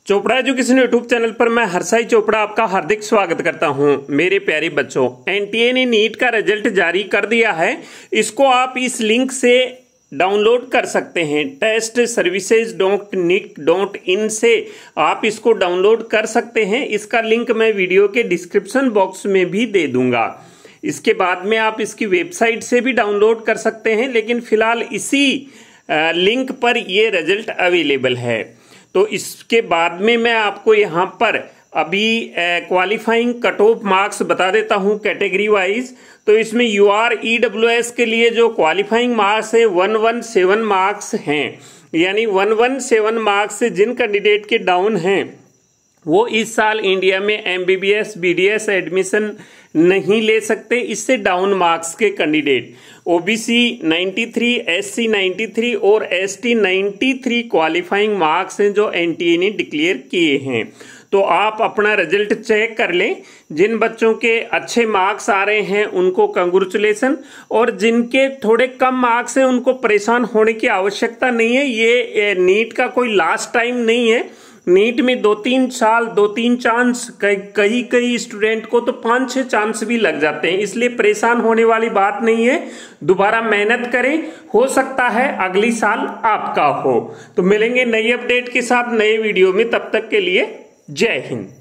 Chopra education YouTube channel पर मैं हर्षाई चोपड़ा आपका हार्दिक स्वागत करता हूं। मेरे प्यारे बच्चों, एनटीए ने नीट का रिजल्ट जारी कर दिया है। इसको आप इस लिंक से डाउनलोड कर सकते हैं। testservices.nic.in से आप इसको डाउनलोड कर सकते हैं। इसका लिंक मैं वीडियो के डिस्क्रिप्शन बॉक्स में भी दे दूंगा। इसके बाद में आप इसकी वेबसाइट से भी डाउनलोड कर सकते हैं, लेकिन फिलहाल इसी लिंक पर ये रिजल्ट अवेलेबल है। तो इसके बाद में मैं आपको यहाँ पर अभी क्वालिफाइंग कट ऑफ मार्क्स बता देता हूँ कैटेगरी वाइज। तो इसमें UR EWS के लिए जो क्वालिफाइंग मार्क्स है 117 मार्क्स हैं, यानी 117 मार्क्स से जिन कैंडिडेट के डाउन हैं वो इस साल इंडिया में MBBS BDS एडमिशन नहीं ले सकते। इससे डाउन मार्क्स के कैंडिडेट OBC 93, SC 93 और ST 93 क्वालिफाइंग मार्क्स हैं जो एनटीए ने डिक्लेयर किए हैं। तो आप अपना रिजल्ट चेक कर लें। जिन बच्चों के अच्छे मार्क्स आ रहे हैं उनको कंग्रेचुलेशन, और जिनके थोड़े कम मार्क्स हैं उनको परेशान होने की आवश्यकता नहीं है। ये नीट का कोई लास्ट टाइम नहीं है। नीट में 2-3 साल 2-3 चांस, कई स्टूडेंट को तो 5-6 चांस भी लग जाते हैं, इसलिए परेशान होने वाली बात नहीं है। दोबारा मेहनत करें, हो सकता है अगली साल आपका हो। तो मिलेंगे नई अपडेट के साथ नए वीडियो में, तब तक के लिए जय हिंद।